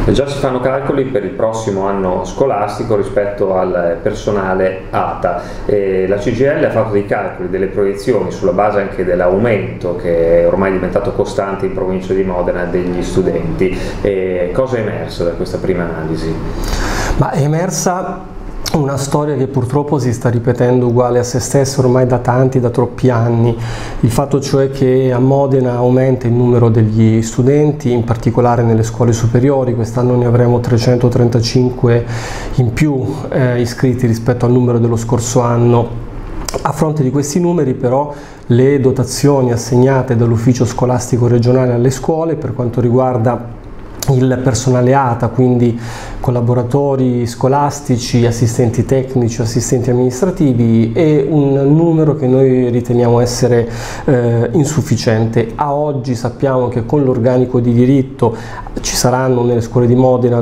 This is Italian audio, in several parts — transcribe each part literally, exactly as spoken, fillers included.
E già si fanno calcoli per il prossimo anno scolastico rispetto al personale A T A. E la C G I L ha fatto dei calcoli, delle proiezioni sulla base anche dell'aumento che è ormai diventato costante in provincia di Modena degli studenti. E cosa è emerso da questa prima analisi? Ma è emersa una storia che purtroppo si sta ripetendo uguale a se stessa ormai da tanti, da troppi anni. Il fatto cioè che a Modena aumenta il numero degli studenti, in particolare nelle scuole superiori. Quest'anno ne avremo trecentotrentacinque in più eh, iscritti rispetto al numero dello scorso anno. A fronte di questi numeri però le dotazioni assegnate dall'ufficio scolastico regionale alle scuole per quanto riguarda il personale A T A, quindi collaboratori scolastici, assistenti tecnici, assistenti amministrativi, è un numero che noi riteniamo essere eh, insufficiente. A oggi sappiamo che con l'organico di diritto ci saranno nelle scuole di Modena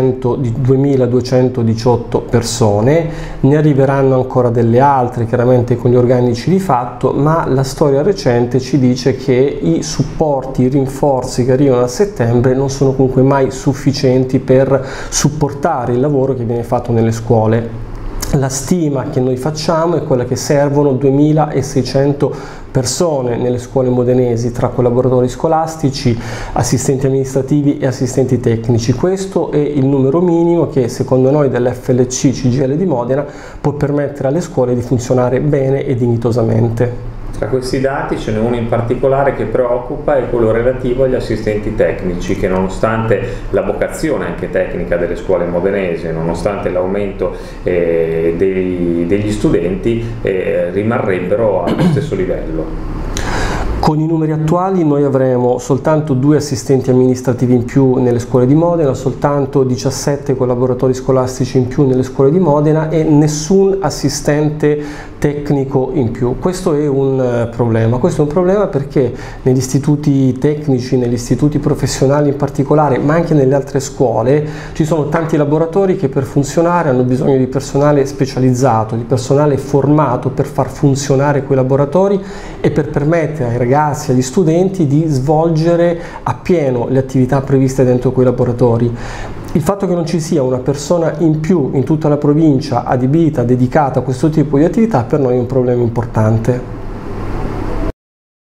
duemiladuecentodiciotto persone, ne arriveranno ancora delle altre chiaramente con gli organici di fatto, ma la storia recente ci dice che i supporti, i rinforzi che arrivano a settembre non sono comunque mai sufficienti per supportare il lavoro che viene fatto nelle scuole. La stima che noi facciamo è quella che servono duemilaseicento persone nelle scuole modenesi tra collaboratori scolastici, assistenti amministrativi e assistenti tecnici. Questo è il numero minimo che secondo noi dell'F L C C G I L di Modena può permettere alle scuole di funzionare bene e dignitosamente. Tra questi dati ce n'è uno in particolare che preoccupa, è quello relativo agli assistenti tecnici, che nonostante la vocazione anche tecnica delle scuole modenesi, nonostante l'aumento eh, dei, degli studenti, eh, rimarrebbero allo stesso livello. Con i numeri attuali noi avremo soltanto due assistenti amministrativi in più nelle scuole di Modena, soltanto diciassette collaboratori scolastici in più nelle scuole di Modena e nessun assistente tecnico in più. Questo è un problema, questo è un problema perché negli istituti tecnici, negli istituti professionali in particolare, ma anche nelle altre scuole, ci sono tanti laboratori che per funzionare hanno bisogno di personale specializzato, di personale formato per far funzionare quei laboratori e per permettere ai ragazzi, agli studenti di svolgere appieno le attività previste dentro quei laboratori. Il fatto che non ci sia una persona in più in tutta la provincia adibita, dedicata a questo tipo di attività per noi è un problema importante.